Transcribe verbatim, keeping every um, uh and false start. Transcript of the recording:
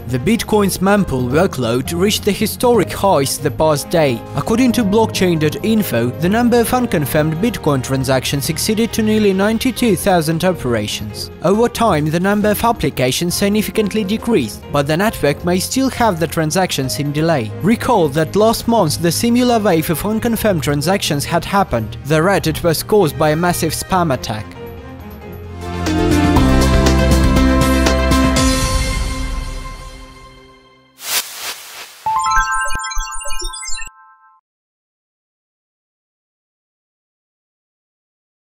The Bitcoin's mempool workload reached the historic highs the past day. According to blockchain dot info, the number of unconfirmed Bitcoin transactions exceeded to nearly ninety-two thousand operations. Over time, the number of applications significantly decreased, but the network may still have the transactions in delay. Recall that last month the similar wave of unconfirmed transactions had happened. Thereat it was caused by a massive spam attack.